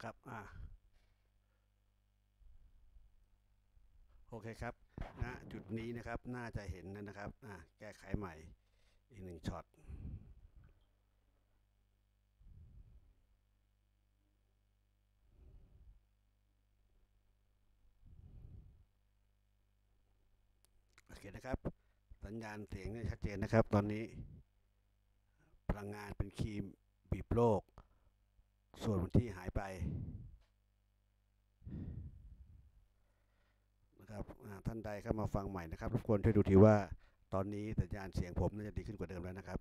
นะครับโอเคครับจุดนี้นะครับน่าจะเห็นนะครับแก้ไขใหม่อีกหนึ่งช็อตโอเคนะครับสัญญาณเสียงนี่ชัดเจนนะครับตอนนี้พลังงานเป็นครีมบีบโลกส่วนที่หายไปนะครับท่านใดเข้ามาฟังใหม่นะครับรบกวนช่วยดูทีว่าตอนนี้สัญญาณเสียงผมน่าจะดีขึ้นกว่าเดิมแล้วนะครับ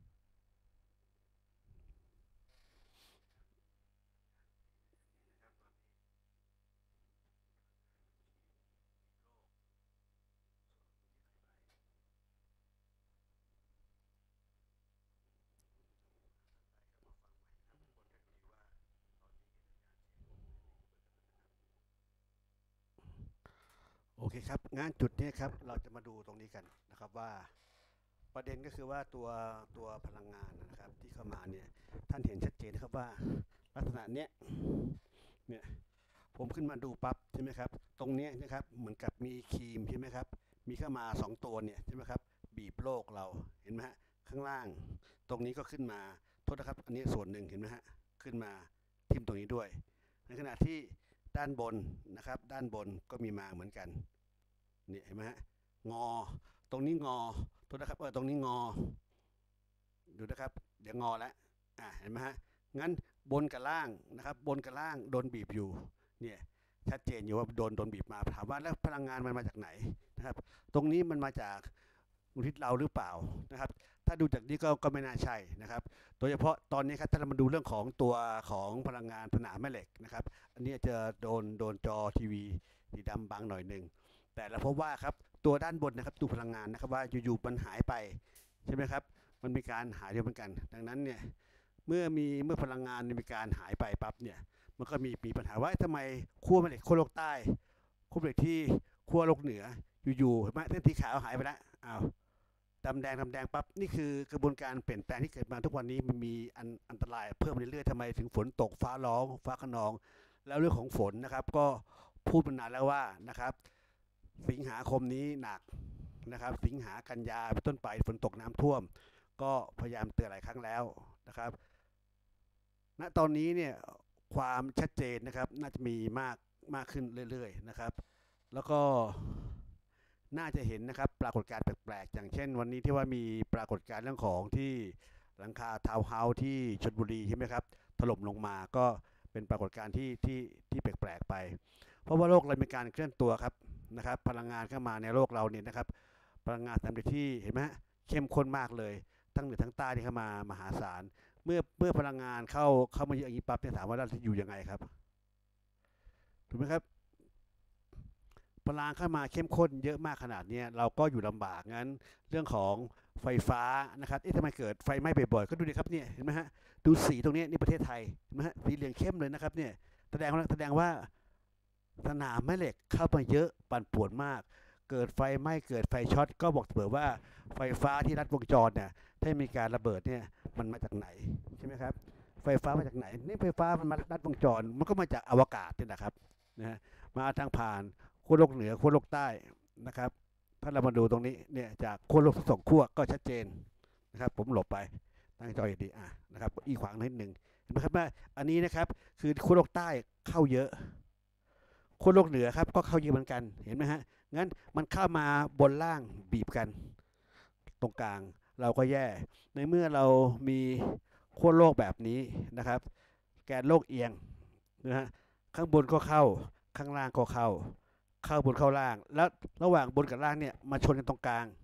โอเคครับงานจุดนี้ครับเราจะมาดูตรงนี้กันนะครับว่าประเด็นก็คือว่าตัวพลังงานนะครับที่เข้ามาเนี่ยท่านเห็นชัดเจนนะครับว่าลักษณะเนี้ยเนี่ยผมขึ้นมาดูปั๊บใช่ไหมครับตรงนี้นะครับเหมือนกับมีครีมใช่ไหมครับมีเข้ามา2ตัวเนี่ยใช่ไหมครับบีบโลกเราเห็นไหมฮะข้างล่างตรงนี้ก็ขึ้นมาโทษนะครับอันนี้ส่วนหนึ่งเห็นไหมฮะขึ้นมาทิ่มตรงนี้ด้วยในขณะที่ด้านบนนะครับด้านบนก็มีมาเหมือนกันเนี่ยเห็นไหมฮะงอตรงนี้งอโทษนะครับตรงนี้งอดูนะครับเดี๋ยวงอแล้วเห็นไหมฮะงั้นบนกับล่างนะครับบนกับล่างโดนบีบอยู่เนี่ยชัดเจนอยู่ว่าโดนบีบมาถามว่าแล้วพลังงานมันมาจากไหนนะครับตรงนี้มันมาจากอุทิศเราหรือเปล่านะครับถ้าดูจากนี้ก็ไม่น่าใช่นะครับโดยเฉพาะตอนนี้ครับถ้าเรามาดูเรื่องของตัวของพลังงานสนามแม่เหล็กนะครับอันนี้จะโดนจอทีวีสีดำบางหน่อยหนึ่งแต่เราพบว่าครับตัวด้านบนนะครับตัวพลังงานนะครับว่าอยู่ๆมันหายไปใช่ไหมครับมันมีการหายไปเหมือนกันดังนั้นเนี่ยเมื่อพลังงานมีการหายไปปั๊บเนี่ยมันก็มีปัญหาว่าทำไมขั้วแม่เหล็กขั้วโลกใต้ขั้วแม่เหล็กที่ขั้วโลกเหนืออยู่ๆเห็นไหมเส้นสีขาวหายไปแล้วดำแดงปั๊บนี่คือกระบวนการเปลี่ยนแปลงที่เกิดมาทุกวันนี้มันมีอันตรายเพิ่มเรื่อยๆทำไมถึงฝนตกฟ้าร้องฟ้าขนองแล้วเรื่องของฝนนะครับก็พูดมานานแล้วว่านะครับสิงหาคมนี้หนักนะครับสิงหากันยาเป็นต้นไปฝนตกน้ำท่วมก็พยายามเตือนหลายครั้งแล้วนะครับณตอนนี้เนี่ยความชัดเจนนะครับน่าจะมีมากขึ้นเรื่อยๆนะครับแล้วก็น่าจะเห็นนะครับปรากฏการณ์แปลกๆอย่างเช่นวันนี้ที่ว่ามีปรากฏการณ์เรื่องของที่หลังคาทาวน์เฮาส์ที่ชลบุรีใช่ไหมครับถล่มลงมาก็เป็นปรากฏการณ์ที่แปลกๆไปเพราะว่าโลกเรามีการเคลื่อนตัวครับนะครับพลังงานเข้ามาในโลกเราเนี่ยนะครับพลังงานตามที่เห็นไหมเข้มข้นมากเลยทั้งเหนือทั้งใต้ที่เข้ามามหาศาลเมื่อพลังงานเข้ามาเยอะอย่างนี้ปั๊บเนี่ยถามว่าเราจะอยู่ยังไงครับถูกไหมครับ พลังเข้ามาเข้มข้นเยอะมากขนาดนี้เราก็อยู่ลำบากงั้นเรื่องของไฟฟ้านะครับทำไมเกิดไฟไหม้บ่อยๆก็ดูดิครับเนี่ยเห็นไหมฮะดูสีตรงนี้นี่ประเทศไทยเห็นไหมฮะสีเหลืองเข้มเลยนะครับเนี่ยแสดงว่าสนามแม่เหล็กเข้ามาเยอะปั่นป่วนมากเกิดไฟไหม้เกิดไฟช็อตก็บอกเสมอว่าไฟฟ้าที่รัดวงจรเนี่ยถ้ามีการระเบิดเนี่ยมันมาจากไหนใช่ไหมครับไฟฟ้ามาจากไหนนี่ไฟฟ้ามันมารัดวงจรมันก็มาจากอวกาศนี่นะครับนะฮะมาทางผ่านขั้วโลกเหนือขั้วโลกใต้นะครับถ้าเรามาดูตรงนี้เนี่ยจากขั้วโลกสองขั้วก็ชัดเจนนะครับผมหลบไปตั้งจอดีนะครับอีขวางนิดหนึ่งเห็นไหมครับว่าอันนี้นะครับคือขั้วโลกใต้เข้าเยอะขั้วโลกเหนือครับก็เข้าเยอะเหมือนกันเห็นไหมฮะงั้นมันเข้ามาบนล่างบีบกันตรงกลางเราก็แย่ในเมื่อเรามีขั้วโลกแบบนี้นะครับแกนโลกเอียงนะฮะข้างบนก็เข้าข้างล่างก็เข้าบนเข้าล่างแล้วระหว่างบนกับล่างเนี่ยมาชนกันตรงกลาง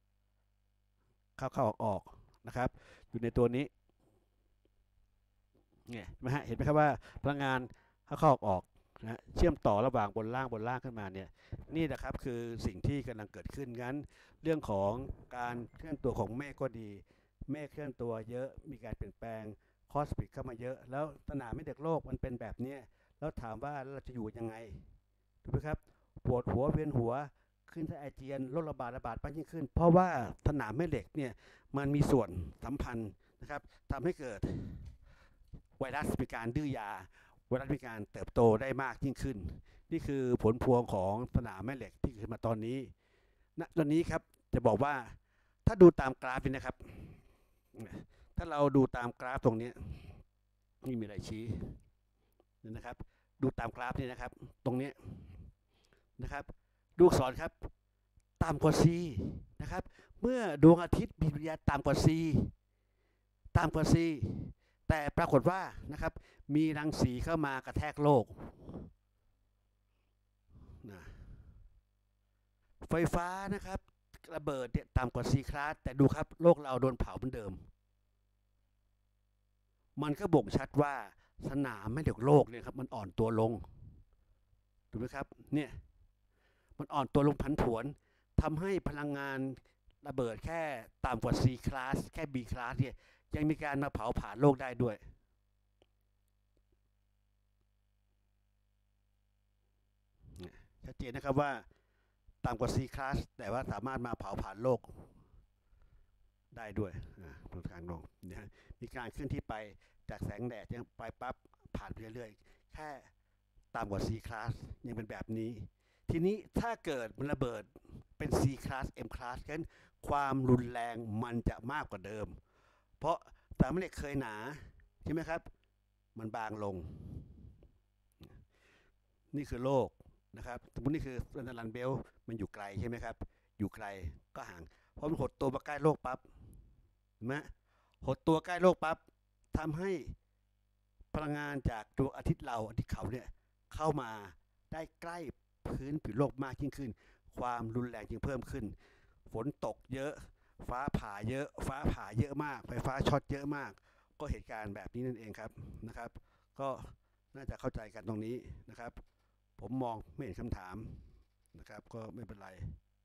เข้าออกนะครับอยู่ในตัวนี้เนี่ยเห็นไหมครับว่าพลังงานเข้าออกนะเชื่อมต่อระหว่างบนล่างขึ้นมาเนี่ยนี่นะครับคือสิ่งที่กำลังเกิดขึ้นงั้นเรื่องของการเคลื่อนตัวของเมฆก็ดีเมฆเคลื่อนตัวเยอะมีการเปลี่ยนแปลงคอสปิกเข้ามาเยอะแล้วสนามแม่เหล็กโลกมันเป็นแบบนี้แล้วถามว่าเราจะอยู่ยังไงถูกไหมครับปวดหัวเวียนหัวขึ้นไส้อาเจียนโรคระบาดมากยิ่งขึ้นเพราะว่าสนามแม่เหล็กเนี่ยมันมีส่วนสัมพันธ์นะครับทำให้เกิดไวรัสมีการดื้อยาไวรัสมีการเติบโตได้มากยิ่งขึ้นนี่คือผลพวงของสนามแม่เหล็กที่เกิดมาตอนนี้ณตอนนี้ครับจะบอกว่าถ้าดูตามกราฟนี่นะครับถ้าเราดูตามกราฟตรงนี้นี่มีอะไรชี้นะครับดูตามกราฟนี่นะครับตรงนี้นะครับดูอักษรครับต่ำกว่า C นะครับเมื่อดวงอาทิตย์มีปริมาณต่ำกว่า C ต่ำกว่า C แต่ปรากฏว่านะครับมีรังสีเข้ามากระแทกโลกนะไฟฟ้านะครับระเบิดเนี่ยต่ำกว่า C คลาสแต่ดูครับโลกเราโดนเผาเหมือนเดิมมันก็บ่งชัดว่าสนามแม่เหล็กโลกเนี่ยครับมันอ่อนตัวลงถูกไหมครับเนี่ยมันอ่อนตัวลงผันผวนทำให้พลังงานระเบิดแค่ต่ำกว่า C คลาสแค่ B คลาสเนี่ยยังมีการมาเผาผลาญโลกได้ด้วยชัดเจนนะครับว่าต่ำกว่า C คลาสแต่ว่าสามารถมาเผาผลาญโลกได้ด้วยตรงกลางลงนะมีการเคลื่อนที่ไปจากแสงแดดยังไปปั๊บผ่านไปเรื่อยๆแค่ต่ำกว่า C คลาสยังเป็นแบบนี้ทีนี้ถ้าเกิดมันระเบิดเป็น C คลาส M คลาสงั้นความรุนแรงมันจะมากกว่าเดิมเพราะสามเหล็กเคยหนาใช่ไหมครับมันบางลงนี่คือโลกนะครับสมมตินี่คือรันเบลมันอยู่ไกลใช่ไหมครับอยู่ไกลก็ห่างพอมันหดตัวมาใกล้โลกปั๊บเห็นไหมหดตัวใกล้โลกปั๊บทำให้พลังงานจากดวงอาทิตย์เราอาทิตย์เขาเนี่ยเข้ามาได้ใกล้พื้นผิวโลกมากยิ่งขึ้นความรุนแรงจึงเพิ่มขึ้นฝนตกเยอะฟ้าผ่าเยอะมากไฟฟ้าช็อตเยอะมากก็เหตุการณ์แบบนี้นั่นเองครับนะครับก็น่าจะเข้าใจกันตรงนี้นะครับผมมองไม่เห็นคำถามนะครับก็ไม่เป็นไร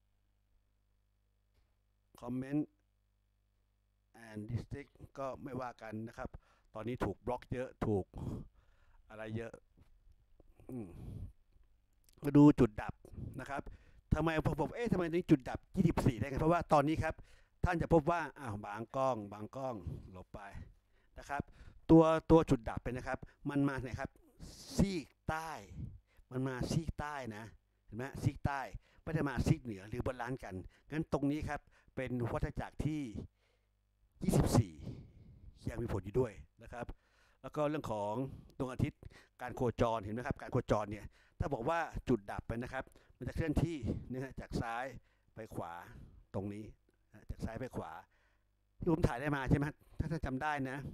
คอมเมนต์ and district ก็ไม่ว่ากันนะครับตอนนี้ถูกบล็อกเยอะถูกอะไรเยอะมาดูจุดดับนะครับทำไมผมทำไมนี้จุดดับ24ได้ไงเพราะว่าตอนนี้ครับท่านจะพบว่าบางกล้องหลบไปนะครับตัวจุดดับเป็นนะครับมันมาไหนครับซีกใต้มันมาซีกใต้นะเห็นไหมซีกใต้ไม่ได้มาซีกเหนือหรือบาลานซ์กันงั้นตรงนี้ครับเป็นวัฏจักรที่24ยังมีผลอยู่ด้วยนะครับแล้วก็เรื่องของดวงอาทิตย์การโคจรเห็นไหมครับการโคจรเนี่ยถ้าบอกว่าจุดดับไปนะครับมันจะเคลื่อนที่นะจากซ้ายไปขวาตรงนี้จากซ้ายไปขวาที่ผมถ่ายได้มาใช่ไหมถ้าท่านจำได้นะ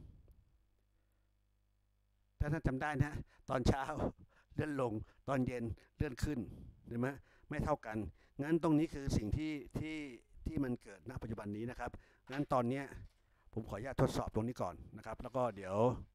ตอนเช้าเลื่อนลงตอนเย็นเลื่อนขึ้นเห็นไหมไม่เท่ากันงั้นตรงนี้คือสิ่งที่มันเกิดณปัจจุบันนี้นะครับงั้นตอนนี้ผมขออนุญาตทดสอบตรงนี้ก่อนนะครับแล้วก็เดี๋ยว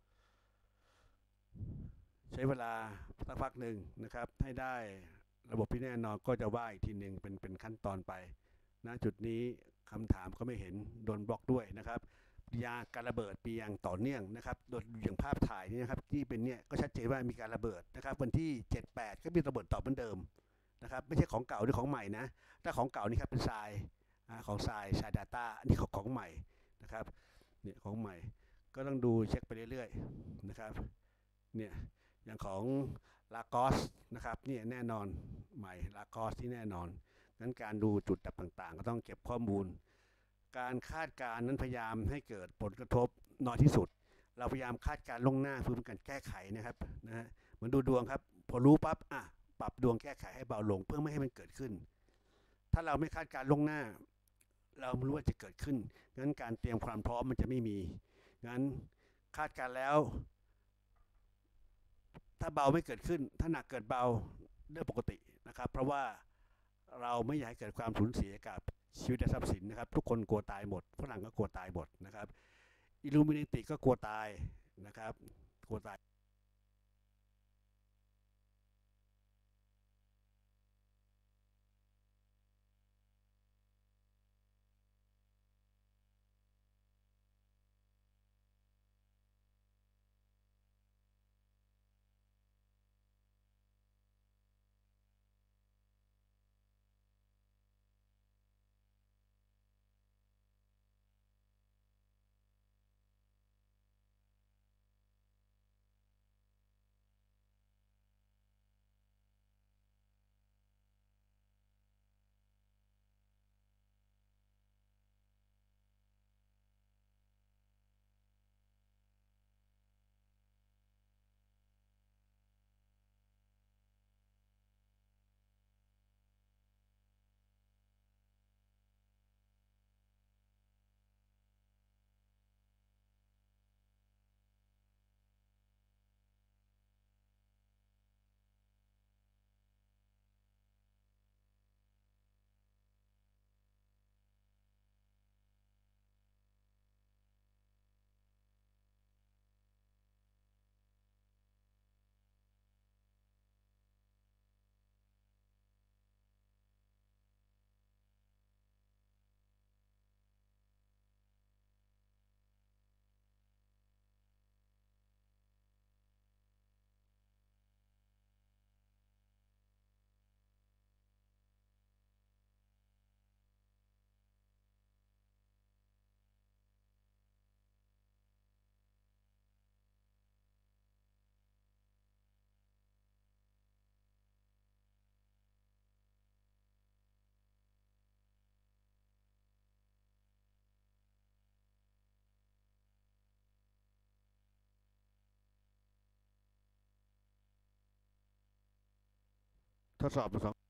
ใช้เวลาสักพักหนึ่งนะครับให้ได้ระบบที่แน่นอนก็จะว่าอีกทีหนึ่งเป็นขั้นตอนไปณจุดนี้คำถามก็ไม่เห็นโดนบล็อกด้วยนะครับยาการระเบิดปีอย่างต่อเนื่องนะครับโดยอย่างภาพถ่ายนี่นะครับที่เป็นเนี่ยก็ชัดเจนว่ามีการระเบิดนะครับวันที่7-8ก็มีระเบิดต่อเหมือนเดิมนะครับไม่ใช่ของเก่าหรือของใหม่นะถ้าของเก่านี่ครับเป็นทรายของทรายดาต้าอันนี้ของใหม่นะครับเนี่ยของใหม่ก็ต้องดูเช็คไปเรื่อยๆนะครับเนี่ยอย่างของลากอสนะครับนี่แน่นอนใหม่ลากอสที่แน่นอนงั้นการดูจุดดับต่างๆก็ต้องเก็บข้อมูลการคาดการณ์นั้นพยายามให้เกิดผลกระทบน้อยที่สุดเราพยายามคาดการณ์ล่วงหน้าเพื่อเป็นการแก้ไขนะครับนะฮะเหมือนดูดวงครับพอรู้ปั๊บปรับดวงแก้ไขให้เบาลงเพื่อไม่ให้มันเกิดขึ้นถ้าเราไม่คาดการณ์ล่วงหน้าเราไม่รู้ว่าจะเกิดขึ้นงั้นการเตรียมความพร้อมมันจะไม่มีงั้นคาดการณ์แล้วถ้าเบาไม่เกิดขึ้นถ้าหนักเกิดเบาเรื่องปกตินะครับเพราะว่าเราไม่อยากให้เกิดความสูญเสียกับชีวิตและทรัพย์สินนะครับทุกคนกลัวตายหมดฝรั่งก็กลัวตายหมดนะครับอิลูมินติก็กลัวตายนะครับกลัวตายทดสอบสอง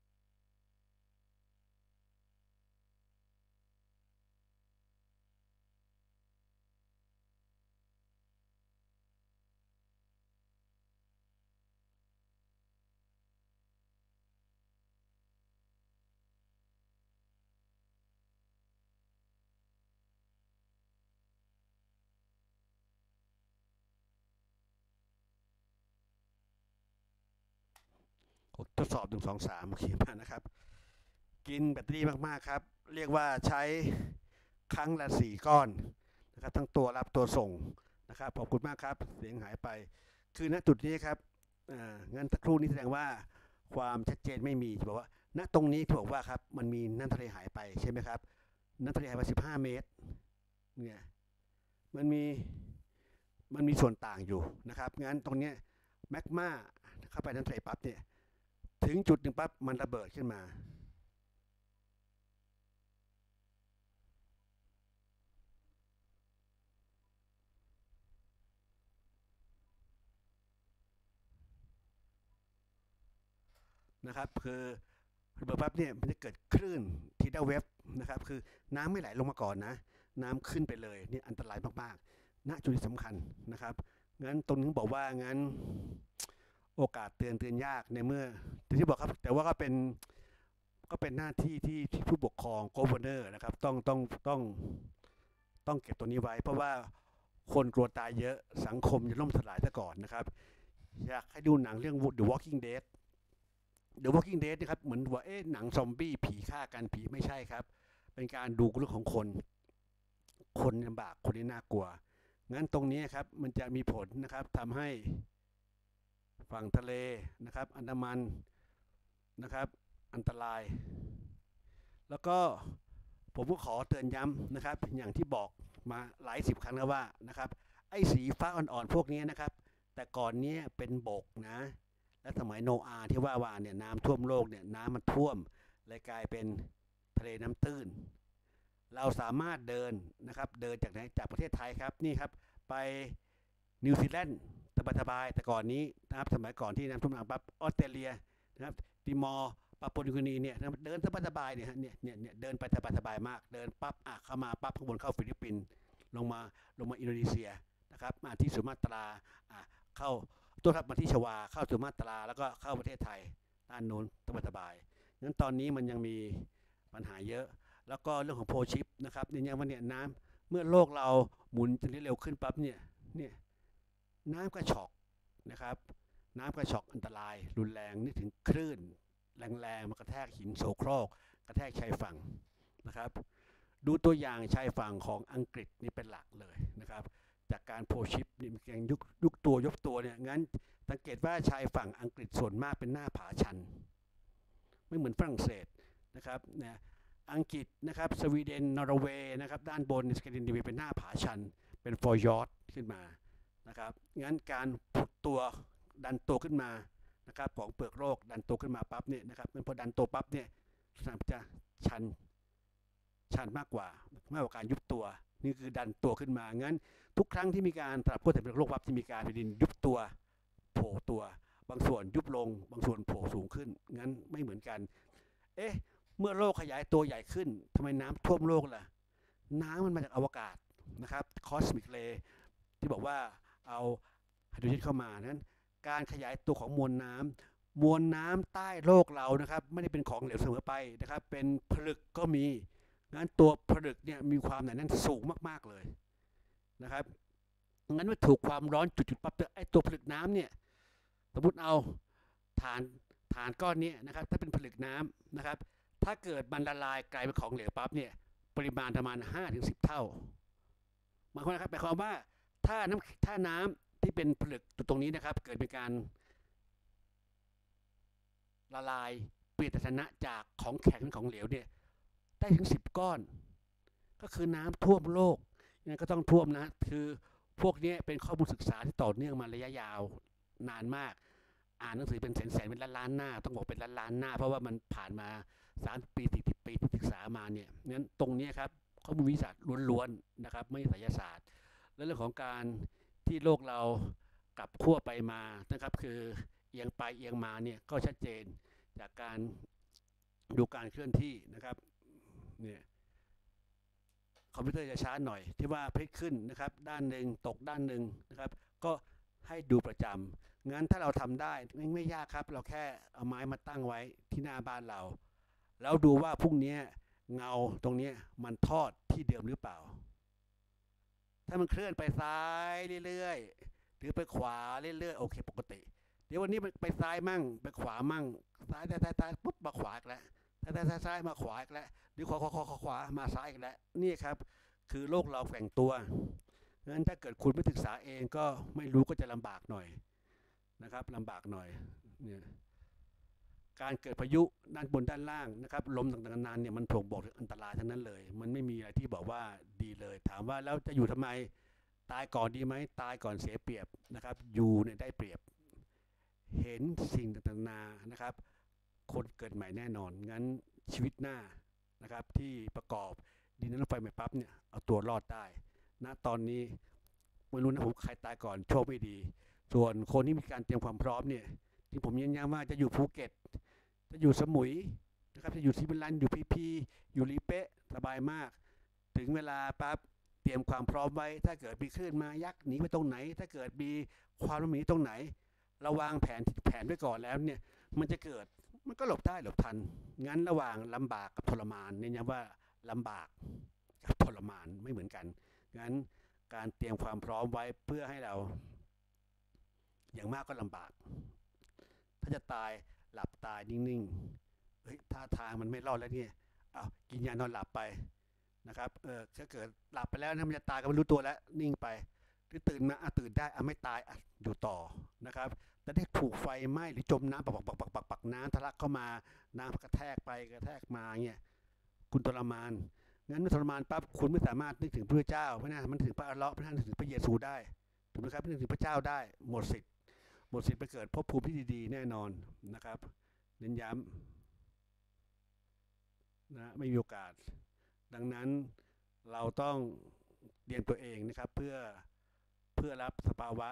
ทดสอบ1 2 3โอเคมานะครับกินแบตเตอรี่มากๆครับเรียกว่าใช้ครั้งละ4 ก้อนนะครับทั้งตัวรับตัวส่งนะครับขอบคุณมากครับเสียงหายไปคือณจุดนี้ครับงั้นตะครู่นี้แสดงว่าความชัดเจนไม่มีบอกว่าณตรงนี้ที่บอกว่าครับมันมีน้ำทะเลหายไปใช่ไหมครับน้ำทะเลหายไป15 เมตรเนี่ยมันมีส่วนต่างอยู่นะครับงั้นตรงนี้แมกมาเข้าไปน้ำทะเลปั๊บเนี่ยถึงจุดหนึ่งปั๊บมันระเบิดขึ้นมานะครับคือระเบิดปั๊บเนี่ยมันจะเกิดคลื่นทีดาเวฟนะครับคือน้ำไม่ไหลลงมาก่อนนะน้ำขึ้นไปเลยนี่อันตรายมากๆณจุดที่สำคัญนะครับงั้นตรงนี้บอกว่างั้นโอกาสเตือนยากในเมื่อที่บอกครับแต่ว่าก็เป็นหน้าที่ที่ผู้ปกครองโกเวอร์เนอร์นะครับต้องเก็บตัวนี้ไว้เพราะว่าคนกลัวตายเยอะสังคมจะล่มสลายซะก่อนนะครับอยากให้ดูหนังเรื่อง The Walking Dead The Walking Dead นะครับเหมือนว่าหนังซอมบี้ผีฆ่ากันผีไม่ใช่ครับเป็นการดูเรื่องของคนลำบากคนที่น่ากลัวงั้นตรงนี้ครับมันจะมีผลนะครับทำให้ฝั่งทะเลนะครับอันดามันนะครับอันตรายแล้วก็ผมก็ขอเตือนย้ำนะครับอย่างที่บอกมาหลาย10 ครั้งแล้วว่านะครับไอ้สีฟ้าอ่อนๆพวกนี้นะครับแต่ก่อนนี้เป็นบกนะและสมัยโนอาห์ที่ว่าเนี่ยน้ำท่วมโลกเนี่ยน้ำมันท่วมเลยกลายเป็นทะเลน้ำตื้นเราสามารถเดินนะครับเดินจากไหนจากประเทศไทยครับนี่ครับไปนิวซีแลนด์สบายๆแต่ก่อนนี้นะครับสมัยก่อนที่น้ำท่วมหนักปั๊บออสเตรเลียนะครับติมอร์ปาปัวนิวกินีเนี่ยเดินสบายๆเนี่ยเดินไปสบายมากเดินปั๊บเข้ามาปั๊บข้างบนเข้าฟิลิปปินส์ลงมาอินโดนีเซียนะครับมาที่สุมาตราเข้าตัวครับมาที่ชวาเข้าสุมาตราแล้วก็เข้าประเทศไทยด้านโน้นสบายงั้นตอนนี้มันยังมีปัญหาเยอะแล้วก็เรื่องของโพชิปนะครับเนี่ยว่าเนี่ยน้ำเมื่อโลกเราหมุนจะเร็วขึ้นปั๊บเนี่ยน้ำก็ช็อกนะครับน้ำก็ช็อกอันตรายรุนแรงนึกถึงคลื่นแรงๆมากระแทกหินโสโครกกระแทกชายฝั่งนะครับดูตัวอย่างชายฝั่งของอังกฤษนี่เป็นหลักเลยนะครับจากการโพชิปนี่มันยังยุกตัวยกตัวเนี่ยงั้นสังเกตว่าชายฝั่งอังกฤษส่วนมากเป็นหน้าผาชันไม่เหมือนฝรั่งเศสนะครับเนี่ยอังกฤษนะครับสวีเดนนอร์เวย์นะครับด้านบนสแกนดิเนเวียเป็นหน้าผาชันเป็นฟอร์ยอร์ดขึ้นมานะครับงั้นการผุดตัวดันตัวขึ้นมานะครับของเปลือกโลกดันตัวขึ้นมาปั๊บเนี่ยนะครับพอดันตัวปั๊บเนี่ยจะชันมากกว่าการยุบตัวนี่คือดันตัวขึ้นมางั้นทุกครั้งที่มีการสลับขั้วแผ่นดินโลกปั๊บจะมีการแผ่นดินยุบตัวโผล่ตัวบางส่วนยุบลงบางส่วนโผล่สูงขึ้นงั้นไม่เหมือนกันเมื่อโลกขยายตัวใหญ่ขึ้นทำไมน้ำท่วมโลกล่ะน้ำมันมาจากอวกาศนะครับคอสมิกเรย์ที่บอกว่าเอาไฮโดรเจนเข้ามานั้นการขยายตัวของมวลน้ำใต้โลกเรานะครับไม่ได้เป็นของเหลวเสมอไปนะครับเป็นผลึกก็มีงั้นตัวผลึกเนี่ยมีความหนาแน่นสูงมากๆเลยนะครับงั้นเมื่อถูกความร้อนจุดๆปั๊บไอ้ตัวผลึกน้ำเนี่ยสมมติเอาฐานก้อนนี้นะครับถ้าเป็นผลึกน้ำนะครับถ้าเกิดมันละลายกลายเป็นของเหลวปั๊บเนี่ยปริมาณประมาณ 5-10 เท่าหมายความนะครับหมายความว่าถ้าน้ำที่เป็นผลึกตรงนี้นะครับเกิดเป็นการละลายเปลี่ยนสถานะจากของแข็งเป็นของเหลวเนี่ยได้ถึง10 ก้อนก็คือน้ำท่วมโลกยังไงก็ต้องท่วมนะคือพวกนี้เป็นข้อมูลศึกษาที่ต่อเนื่องมาระยะยาวนานมากอ่านหนังสือเป็นแสนเป็นล้านหน้าต้องบอกเป็นล้านหน้าเพราะว่ามันผ่านมา30 ปี40 ปีที่ศึกษามาเนี่ยนั้นตรงนี้ครับข้อมูลวิทยาศาสตร์ล้วนๆนะครับไม่ไสยศาสตร์และเรื่องของการที่โลกเรากลับขั้วไปมานะครับคือเอียงไปเอียงมาเนี่ยก็ชัดเจนจากการดูการเคลื่อนที่นะครับเนี่ยคอมพิวเตอร์จะช้าหน่อยที่ว่าพลิกขึ้นนะครับด้านหนึ่งตกด้านหนึ่งนะครับก็ให้ดูประจำงั้นถ้าเราทำได้ไม่ยากครับเราแค่เอาไม้มาตั้งไว้ที่หน้าบ้านเราแล้วดูว่าพรุ่งนี้เงาตรงนี้มันทอดที่เดิมหรือเปล่าถ้ามันเคลื่อนไปซ้ายเรื่อยๆหรือไปขวาเรื่อยๆโอเคปกติเดี๋ยววันนี้ไปซ้ายมั่งไปขวามั่งซ้ายปุ๊บมาขวาอีกแล้วซ้ายมาขวาอีกแล้วหรือขวามาซ้ายอีกแล้วนี่ครับคือโลกเราแฝงตัวงั้นถ้าเกิดคุณไม่ศึกษาเองก็ไม่รู้ก็จะลำบากหน่อยนะครับลำบากหน่อยเนี่ยการเกิดพายุด้านบนด้านล่างนะครับลมต่างๆนานเนี่ยมันบ่งบอกถึงอันตรายทั้งนั้นเลยมันไม่มีอะไรที่บอกว่าดีเลยถามว่าแล้วจะอยู่ทำไมตายก่อนดีไหมตายก่อนเสียเปรียบนะครับอยู่เนี่ยได้เปรียบเห็นสิ่งต่างๆนานะครับคนเกิดใหม่แน่นอนงั้นชีวิตหน้านะครับที่ประกอบดินน้ำลมไฟใหม่ปั๊บเนี่ยเอาตัวรอดได้ณตอนนี้ไม่รู้นะผมใครตายก่อนโชคไม่ดีส่วนคนที่มีการเตรียมความพร้อมเนี่ยที่ผมย้ำว่าจะอยู่ภูเก็ตจะอยู่สมุยนะครับจะอยู่ซิมิลันอยู่พีอยู่ลีเป๊ะสบายมากถึงเวลาปั๊บเตรียมความพร้อมไว้ถ้าเกิดมีคลื่นมายักษ์หนีไปตรงไหนถ้าเกิดมีความหนีตรงไหนเราวางแผนไว้ก่อนแล้วเนี่ยมันจะเกิดมันก็หลบได้หลบทันงั้นระหว่างลำบากกับทรมานเนี่ยย้ำว่าลำบากกับทรมานไม่เหมือนกันงั้นการเตรียมความพร้อมไว้เพื่อให้เราอย่างมากก็ลำบากถ้าจะตายหลับตายนิ่งๆเฮ้ยท่าทางมันไม่รอดแล้วเนี่ยเอากินยานอนหลับไปนะครับถ้าเกิดหลับไปแล้วนะมันจะตายก็ไม่รู้ตัวแล้วนิ่งไปหรือตื่นมาตื่นได้ไม่ตายอยู่ต่อนะครับแต่ได้ถูกไฟไหม้หรือจมน้ำปักน้ำทะลักเข้ามาน้ำกระแทกไปกระแทกมาเงี้ยคุณทรมานงั้นเมื่อทรมานปั๊บคุณไม่สามารถนึกถึงพระเจ้าไม่น่ามันถึงพระอัลเลาะห์ไม่น่านึกถึงพระเยซูได้ถูกไหมครับนึกถึงพระเจ้าได้หมดสิทธิ์ไปเกิดภพภูมิที่ดีๆแน่นอนนะครับเน้นย้ำนะไม่มีโอกาสดังนั้นเราต้องเตรียมตัวเองนะครับเพื่อรับสภาวะ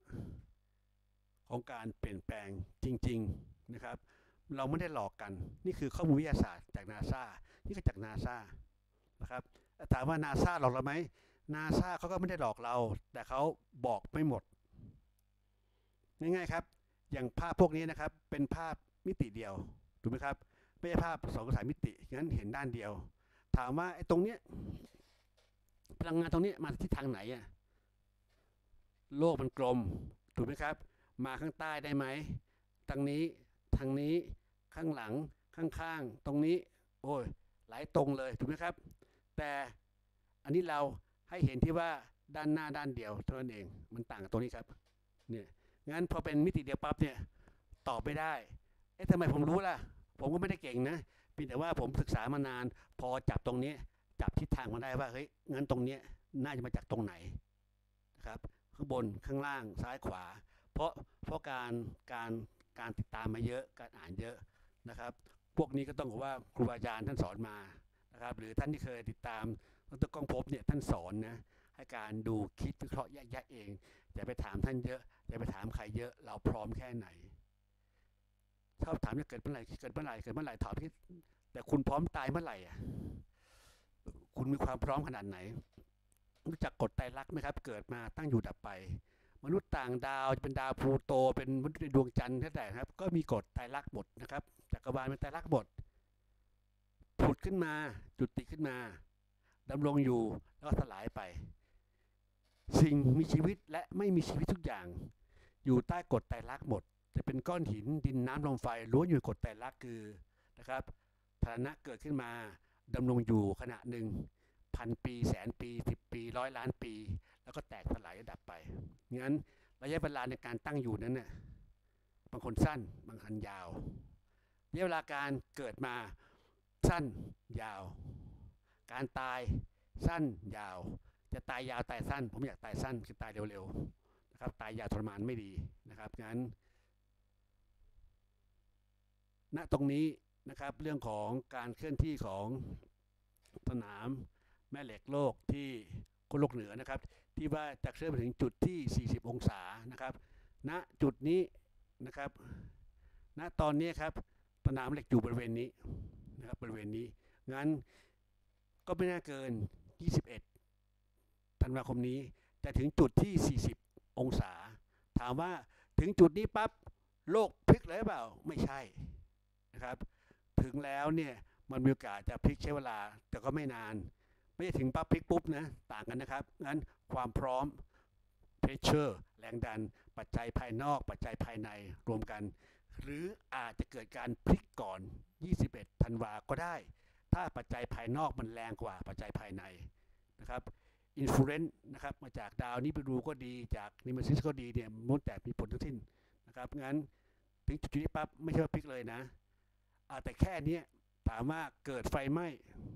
ของการเปลี่ยนแปลงจริงๆนะครับเราไม่ได้หลอกกันนี่คือข้อมูลวิทยาศาสตร์จากนาซานี่ก็จากนาซานะครับถามว่านาซาหลอกเราไหมนาซาเขาก็ไม่ได้หลอกเราแต่เขาบอกไม่หมดง่ายๆครับอย่างภาพพวกนี้นะครับเป็นภาพมิติเดียวถูกไหมครับไม่ใช่ภาพ2-3มิติงั้นเห็นด้านเดียวถามว่าไอ้ตรงเนี้ยพลังงานตรงนี้มาทิศทางไหนอะโลกมันกลมถูกไหมครับมาข้างใต้ได้ไหมทางนี้ข้างหลังข้างๆตรงนี้โอ้ยหลายตรงเลยถูกไหมครับแต่อันนี้เราให้เห็นที่ว่าด้านหน้าด้านเดียวเท่านั้นเองมันต่างกับตรงนี้ครับเนี่ยงั้นพอเป็นมิติเดียวปั๊บเนี่ยตอบไม่ได้ทำไมผมรู้ล่ะผมก็ไม่ได้เก่งนะเพียงแต่ว่าผมศึกษามานานพอจับตรงนี้จับทิศทางมาได้ว่าเฮ้ยงั้นตรงนี้น่าจะมาจากตรงไหนนะครับข้างบนข้างล่างซ้ายขวาเพราะการติดตามมาเยอะการอ่านเยอะนะครับพวกนี้ก็ต้องบอกว่าครูบาอาจารย์ท่านสอนมานะครับหรือท่านที่เคยติดตามดร.ก้องภพเนี่ยท่านสอนนะให้การดูคิดวิเคราะห์แยกเองอย่าไปถามท่านเยอะอย่าไปถามใครเยอะเราพร้อมแค่ไหนชอบถามจะเกิดเมื่อไหร่ถามที่แต่คุณพร้อมตายเมื่อไหร่คุณมีความพร้อมขนาดไหนรู้จักกฎไตรลักษณ์ไหมครับเกิดมาตั้งอยู่ดับไปมนุษย์ต่างดาวจะเป็นดาวพลูโตเป็นมนุษย์ในดวงจันทร์แต่ครับก็มีกฎไตรลักษณ์หมดนะครับจักรวาลเป็นไตรลักษณ์หมดผุดขึ้นมาจุติขึ้นมาดำรงอยู่แล้วก็สลายไปสิ่งมีชีวิตและไม่มีชีวิตทุกอย่างอยู่ใต้กฎไตรลักษณ์หมดจะเป็นก้อนหินดินน้ำลมไฟล้วนอยู่กฎไตรลักษณ์คือนะครับฐานะเกิดขึ้นมาดำรงอยู่ขณะหนึ่ง1,000 ปี100,000 ปี10 ปี100 ล้านปีแล้วก็แตกสลายดับไปงั้นระยะเวลาในการตั้งอยู่นั้นเนี่ยบางคนสั้นบางคนยาวระยะเวลาการเกิดมาสั้นยาวการตายสั้นยาวจะตายยาวตายสั้นผมอยากตายสั้นคือตายเร็วๆนะครับตายยาวทรมานไม่ดีนะครับงั้นณตรงนี้นะครับเรื่องของการเคลื่อนที่ของสนามแม่เหล็กโลกที่ขั้วโลกเหนือนะครับที่ว่าจะเคลื่อนไปถึงจุดที่40องศานะครับณจุดนี้นะครับณตอนนี้ครับสนามเหล็กอยู่บริเวณนี้นะครับบริเวณนี้งั้นก็ไม่น่าเกิน21ธันวาคมนี้จะถึงจุดที่40องศาถามว่าถึงจุดนี้ปั๊บโลกพลิกเลยเปล่าไม่ใช่นะครับถึงแล้วเนี่ยมันมีโอกาสจะพลิกใช้เวลาแต่ก็ไม่นานไม่ใช่ถึงปั๊บพลิกปุ๊บนะต่างกันนะครับงั้นความพร้อม pressure แรงดันปัจจัยภายนอกปัจจัยภายในรวมกันหรืออาจจะเกิดการพลิกก่อน21ธันวาก็ได้ถ้าปัจจัยภายนอกมันแรงกว่าปัจจัยภายในนะครับอินฟลูเรนซ์นะครับมาจากดาวนี้ไปดูก็ดีจากนิมซิสก็ดีเนี่ยล้วนแต่มีผลทั้งสิ้นนะครับงั้นถึงจุดนี้ปั๊บไม่ใช่ว่าพลิกเลยนะแต่แค่นี้ถามว่าเกิดไฟไหม้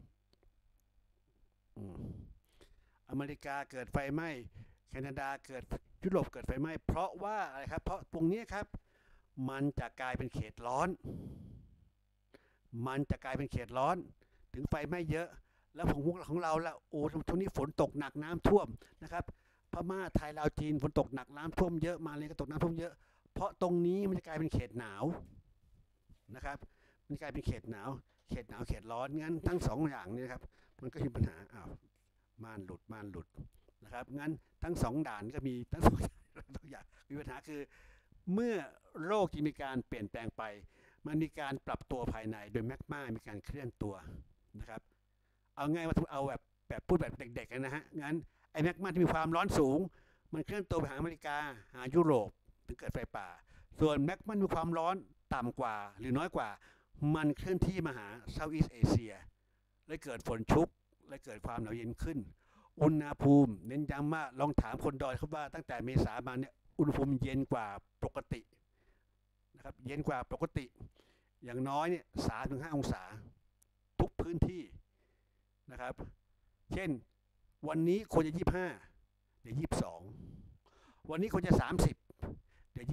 อเมริกาเกิดไฟไหม้แคนาดาเกิดยุโรปเกิดไฟไหม้เพราะว่าอะไรครับเพราะตรงนี้ครับมันจะกลายเป็นเขตร้อนมันจะกลายเป็นเขตร้อนถึงไฟไหม้เยอะแล้วของเราละโอ้ช่วงนี้ฝนตกหนักน้ำท่วมนะครับพม่าไทยลาวจีนฝนตกหนักน้ำท่วมเยอะมาเลยก็ตกน้ำท่วมเยอะเพราะตรงนี้มันจะกลายเป็นเขตหนาวนะครับมันกลายเป็นเขตหนาวเขตร้อนงั้นทั้งสองอย่างนี้ครับมันก็มีปัญหาม่านหลุดนะครับงั้นทั้งสองด่านก็มีทั้งสองอย่างมีปัญหาคือเมื่อโลกมีการเปลี่ยนแปลงไปมันมีการปรับตัวภายในโดยแมกมามีการเคลื่อนตัวนะครับเอาง่ายว่าเอาแบบพูดแบบเด็กๆนะฮะงั้นไอ้แมกมาที่มีความร้อนสูงมันเคลื่อนตัวไปหาอเมริกาหายุโรปถึงเกิดไฟป่าส่วนแมกมามีความร้อนต่ำกว่าหรือน้อยกว่ามันเคลื่อนที่มาหาเซาท์อีสต์เอเชียเลยเกิดฝนชุกเลยเกิดความหนาวเย็นขึ้นอุณหภูมิเน้นย้ำว่าลองถามคนดอยครับว่าตั้งแต่เมษามาเนี่ยอุณหภูมิเย็นกว่าปกตินะครับเย็นกว่าปกติอย่างน้อยเนี่ย3-5 องศาทุกพื้นที่นะครับเช่นวันนี้ควรจะ25เดี๋ยว22วันนี้ควรจะ30เดี๋ยว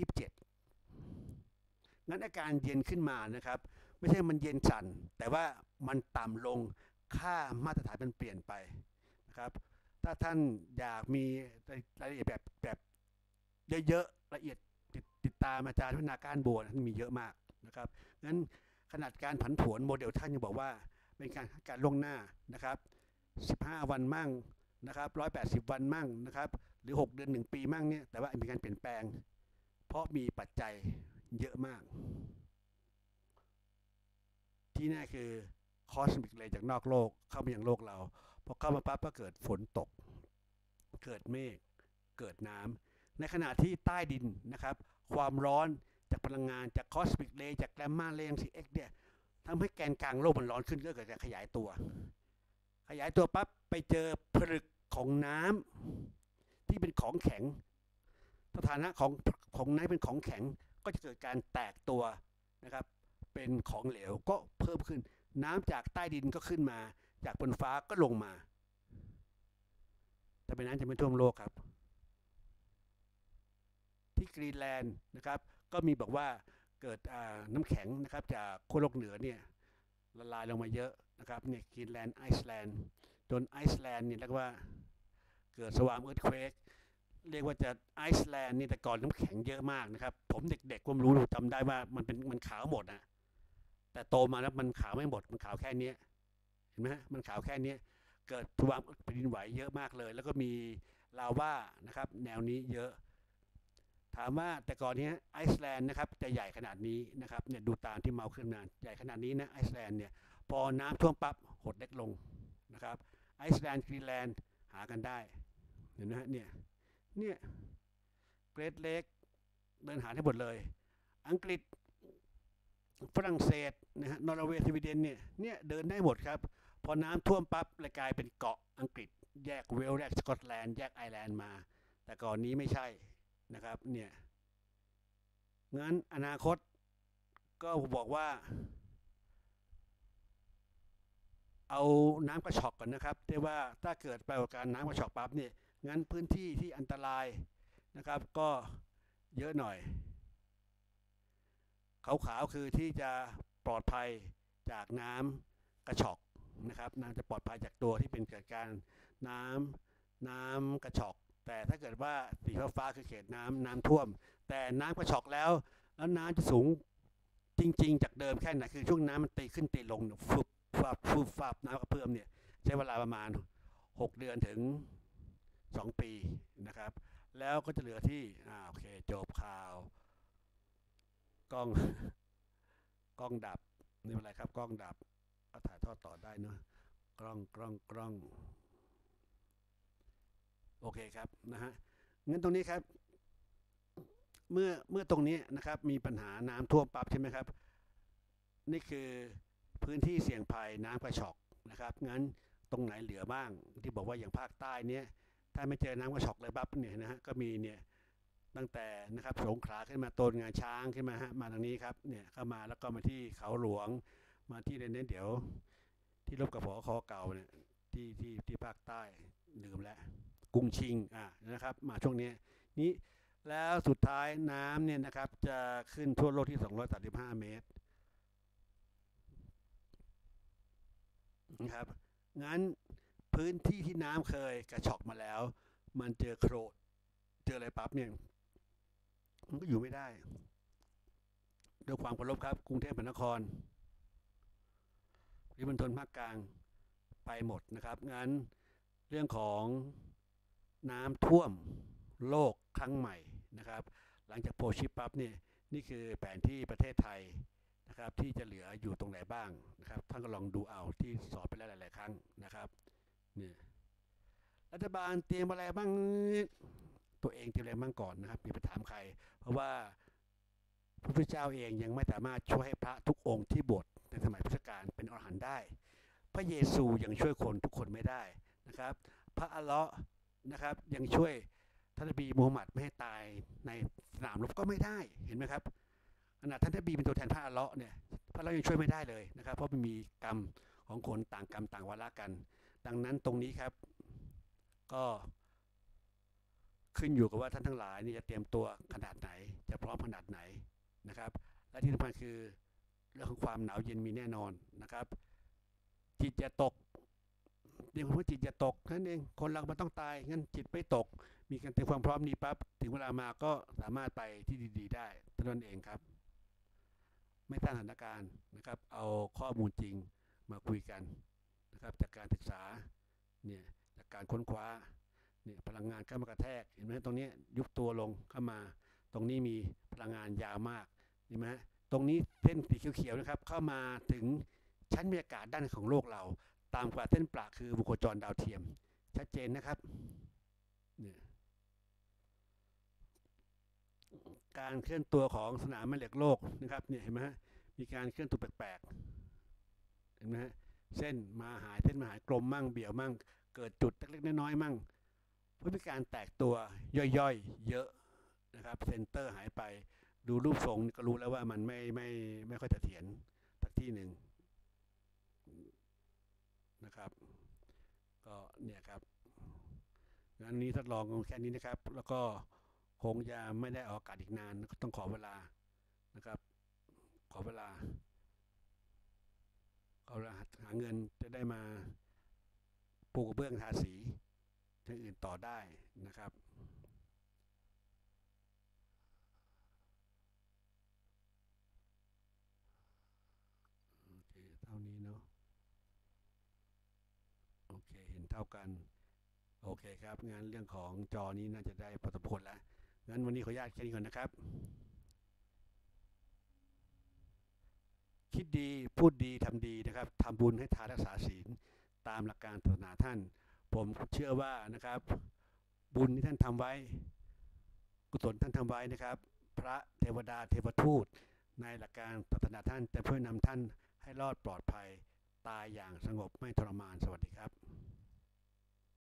27งั้นอาการเย็นขึ้นมานะครับไม่ใช่มันเย็นสั่นแต่ว่ามันต่ำลงค่ามาตรฐานมันเปลี่ยนไปนะครับถ้าท่านอยากมีรายละเอียดแบบเยอะๆละเอียดติดตามอาจารย์วินาการบัวมีเยอะมากนะครับงั้นขนาดการผันผวนโมเดลท่านยังบอกว่าเป็นการล่วงหน้านะครับ15วันมั่งนะครับ180วันมั่งนะครับหรือ6เดือน1ปีมั่งเนี่ยแต่ว่ามีการเปลี่ยนแปลงเพราะมีปัจจัยเยอะมากที่แน่คือคอสมิกเลยจากนอกโลกเข้ามายังโลกเราพอเข้ามาปั๊บก็เกิดฝนตกเกิดเมฆเกิดน้ำในขณะที่ใต้ดินนะครับความร้อนจากพลังงานจากคอสมิกเลย์จากแกรมมาเลย์ซีเอ็กเนี่ยทำให้แกนกลางโลกมันร้อนขึ้นก็เกิดการขยายตัวปั๊บไปเจอผลึกของน้ำที่เป็นของแข็งสถานะของน้ำเป็นของแข็งก็จะเกิดการแตกตัวนะครับเป็นของเหลวก็เพิ่มขึ้นน้ำจากใต้ดินก็ขึ้นมาจากบนฟ้าก็ลงมาแต่เป็นน้ำจะไม่ท่วมโลกครับที่กรีนแลนด์นะครับก็มีบอกว่าเกิดน้ำแข็งนะครับจากขั้วโลกเหนือเนี่ยละลายลงมาเยอะนะครับเนี่ยกรีนแลนด์ไอซ์แลนด์จนไอซ์แลนด์เนี่ยเรียกว่าเกิดสวามเอิร์ธเควกเรียกว่าจะไอซ์แลนด์นี่แต่ก่อนน้ำแข็งเยอะมากนะครับผมเด็กๆผมรู้จำได้ว่ามันขาวหมดนะแต่โตมาแล้วมันขาวไม่หมดมันขาวแค่นี้เห็นไหมมันขาวแค่นี้เกิดสวามแผ่นดินไหวเยอะมากเลยแล้วก็มีลาวานะครับแนวนี้เยอะถามว่าแต่ก่อนนี้ไอซ์แลนด์นะครับจะใหญ่ขนาดนี้นะครับเนี่ยดูตามที่เมาขึ้นมาใหญ่ขนาดนี้นะไอซ์แลนด์เนี่ยพอน้ำท่วมปั๊บหดเล็กลงนะครับไอซ์แลนด์กรีนแลนด์หากันได้เห็นไหมฮะเนี่ยเกรทเลกเดินหาได้หมดเลยอังกฤษฝรั่งเศสนะฮะนอร์เวย์สวีเดนเนี่ยเดินได้หมดครับพอน้ำท่วมปั๊บเลยกลายเป็นเกาะอังกฤษแยกเวลส์แยกสกอตแลนด์แยกไอร์แลนด์มาแต่ก่อนนี้ไม่ใช่นะครับเนี่ยงั้นอนาคตก็บอกว่าเอาน้ำกระชอกก่อนนะครับที่ว่าถ้าเกิดปรากฏการณ์น้ำกระชอกปั๊บเนี่ยงั้นพื้นที่ที่อันตรายนะครับก็เยอะหน่อยขาวๆคือที่จะปลอดภัยจากน้ำกระชอกนะครับน้ำจะปลอดภัยจากตัวที่เป็นเกิดการน้ำกระชอกแต่ถ้าเกิดว่าสีฟ้าคือเขตน้ำท่วมแต่น้ำกระชอกแล้วน้ำจะสูงจจริงๆจากเดิมแค่ไหนคือช่วงน้ำมันตีขึ้นตีลงเนี่ยฟุบฟับน้ำกระเพื่อมเนี่ยใช้เวลาประมาณ6เดือนถึง2ปีนะครับแล้วก็จะเหลือที่โอเคจบข่าวกล้องกล้องดับไม่เป็นไรครับกล้องดับก็ถ่ายทอดต่อได้เนอะกล้องโอเคครับนะฮะงั้นตรงนี้ครับเมื่อตรงนี้นะครับมีปัญหาน้ำท่วมปั๊บใช่ไหมครับนี่คือพื้นที่เสี่ยงภัยน้ำกระชอกนะครับงั้นตรงไหนเหลือบ้างที่บอกว่าอย่างภาคใต้เนี้ยถ้าไม่เจอน้ำกระชอกเลยปั๊บเนี่ยนะฮะก็มีเนี่ยตั้งแต่นะครับสงขลาขึ้นมาต้นงาช้างขึ้นมาฮะมาทางนี้ครับเนี่ยเข้ามาแล้วก็มาที่เขาหลวงมาที่เน้นเดี๋ยวที่รบกับผอคอเก่าเนี่ยที่ภาคใต้ลืมแล้วกรุงชิงนะครับมาช่วงนี้นี้แล้วสุดท้ายน้ำเนี่ยนะครับจะขึ้นทั่วโลกที่235เมตรนะครับงั้นพื้นที่ที่น้ำเคยกระชอกมาแล้วมันเจอโครนเจออะไรปั๊บเนี่ยมันก็อยู่ไม่ได้ด้วยความเคารพครับกรุงเทพมหานครปริมณฑลภาคกลางไปหมดนะครับงั้นเรื่องของน้ำท่วมโลกครั้งใหม่นะครับหลังจากโพชิปปั๊บเนี่ยนี่คือแผนที่ประเทศไทยนะครับที่จะเหลืออยู่ตรงไหนบ้างนะครับท่านก็ลองดูเอาที่สอนไปแล้วหลายๆครั้งนะครับเนี่ยรัฐบาลเตรียมอะไรบ้างตัวเองเตรียมอะไรบ้างก่อนนะครับอย่าไปถามใครเพราะว่าพระพุทธเจ้าเองยังไม่สามารถช่วยให้พระทุกองค์ที่บวชในสมัยพุทธกาลเป็นอรหันต์ได้พระเยซูยังช่วยคนทุกคนไม่ได้นะครับพระอัลเลาะห์นะครับยังช่วยท่านนบีมูฮัมหมัดไม่ให้ตายในสนามรบก็ไม่ได้เห็นไหมครับขณะท่านนบีเป็นตัวแทนพระอัลเลาะห์เนี่ยพระอัลเลาะห์ยังช่วยไม่ได้เลยนะครับเพราะมันมีกรรมของคนต่างกรรมต่างวาระกันดังนั้นตรงนี้ครับก็ขึ้นอยู่กับว่าท่านทั้งหลายนี่จะเตรียมตัวขนาดไหนจะพร้อมขนาดไหนนะครับและที่สำคัญคือเรื่องของความหนาวเย็นมีแน่นอนนะครับจิตจะตกเรื่องของจิตจะตกนั่นเองคนเรามันต้องตายงั้นจิตไม่ตกมีการเตรียมความพร้อมนี้ปั๊บถึงเวลามาก็สามารถไปที่ดีๆได้เท่านั้นเองครับไม่สร้างสถานการณ์นะครับเอาข้อมูลจริงมาคุยกันนะครับจากการศึกษาเนี่ยจากการค้นคว้าเนี่ยพลังงานเข้ามากระแทกเห็นไหมตรงนี้ยุบตัวลงเข้ามาตรงนี้มีพลังงานยาวมากเห็นไหมตรงนี้เส้นสีเขียวๆนะครับเข้ามาถึงชั้นบรรยากาศด้านของโลกเราตามกว่าเส้นประคือวงโคจรดาวเทียมชัดเจนนะครับเนี่ยการเคลื่อนตัวของสนามแม่เหล็กโลกนะครับเนี่ยเห็นไหมฮะมีการเคลื่อนตัวแปลกๆเห็นไหมฮะเส้นมาหายกลมมั่งเบี่ยวมั่งเกิดจุดเล็กๆน้อยๆมั่งเพราะมีการแตกตัวย่อยๆเยอะนะครับเซนเตอร์หายไปดูรูปทรงก็รู้แล้วว่ามันไม่ค่อยเสถียรสักที่หนึ่งนะครับก็เนี่ยครับงั้นนี้ทดลองแค่นี้นะครับแล้วก็คงจะไม่ได้ออกอากาศอีกนานต้องขอเวลานะครับขอเวลาหาเงินจะได้มาปูกระเบื้องทาสีอย่างอื่นต่อได้นะครับโอเคเท่านี้เนาะโอเคเห็นเท่ากันโอเคครับงั้นเรื่องของจอนี้น่าจะได้พอสมควรแล้วงั้นวันนี้ขออนุญาตแค่นี้ก่อนนะครับคิดดีพูดดีทำดีนะครับทำบุญให้ทานรักษาศีลตามหลักการศาสนาท่านผมเชื่อว่านะครับบุญที่ท่านทำไว้กุศลท่านทำไว้นะครับพระเทวดาเทวทูตในหลักการศาสนาท่านจะช่วยนำท่านให้รอดปลอดภัยตายอย่างสงบไม่ทรมานสวัสดีครับ